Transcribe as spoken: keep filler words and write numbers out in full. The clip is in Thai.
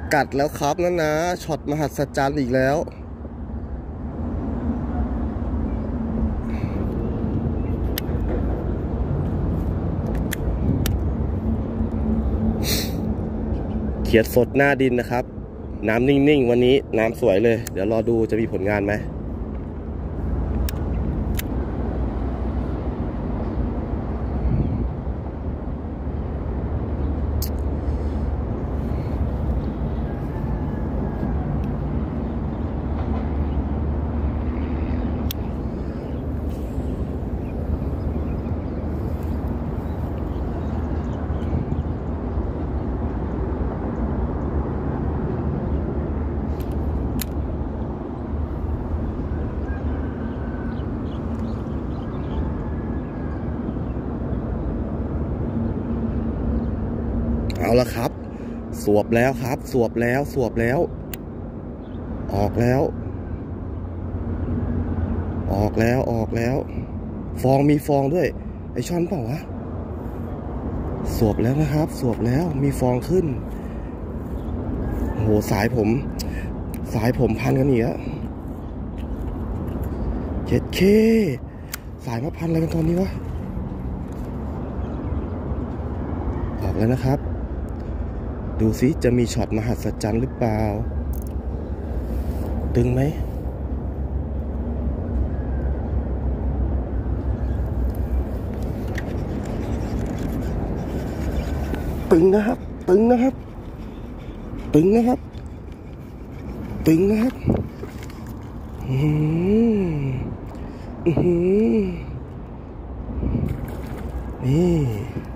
กัดแล้วครับนั่นนะช็อตมหัศจรรย์อีกแล้วเขียดสดหน้าดินนะครับน้ำนิ่งๆวันนี้น้ำสวยเลยเดี๋ยวรอดูจะมีผลงานไหมเอาละครับสวบแล้วครับสวบแล้วสวบแล้วออกแล้วออกแล้วออกแล้วฟองมีฟองด้วยไอช้อนเปล่าวะสวบแล้วนะครับสวบแล้วมีฟองขึ้นโหสายผมสายผมพันกันอีกแล้วเจ็ดเคสายมาพันอะไรกันตอนนี้วะออกแล้วนะครับดูซิจะมีช็อตมหัศจรรย์หรือเปล่าตึงไหมตึงนะครับตึงนะครับตึงนะครับตึงนะครับอืมอืมนี่